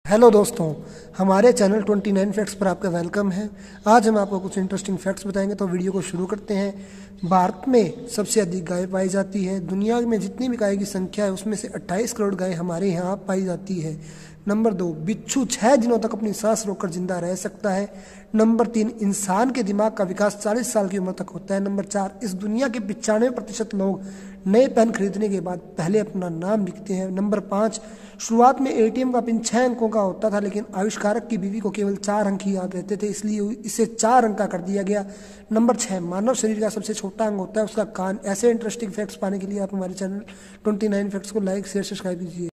Hello दोस्तों, हमारे channel 29 facts पर आपका वेलकम है। आज हम आपको कुछ इंटरेस्टिंग फैक्ट्स बताएंगे, तो वीडियो को शुरू करते हैं। भारत में सबसे अधिक गाय पाई जाती है। दुनिया में जितनी भी गाय की संख्या है उसमें से 28 करोड़ गाय हमारे यहाँ पाई जाती है। नंबर 2, बिच्छू 6 दिनों तक अपनी सांस रोककर जिंदा रह सकता है। नंबर 3, इंसान के दिमाग का विकास 40 साल की उम्र तक होता है। नंबर 4, इस दुनिया के 95% लोग नए पेन खरीदने के बाद पहले अपना नाम लिखते हैं। नंबर 5, शुरुआत में एटीएम का पिन 6 अंकों का होता था, लेकिन आविष्कारक की बीवी को केवल 4 अंक ही याद रहते थे, इसलिए इसे 4 अंक का कर दिया गया। नंबर 6, मानव शरीर का सबसे छोटा अंग होता है उसका कान। ऐसे इंटरेस्टिंग फैक्ट्स पाने के लिए आप हमारे चैनल 29 फैक्ट्स को लाइक शेयर सब्सक्राइब कीजिए।